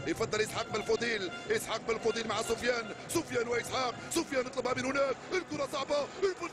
يفضل اسحاق بالفضيل، اسحاق بالفضيل مع سفيان، سفيان واسحاق، سفيان يطلبها من هناك، الكره صعبه، الكره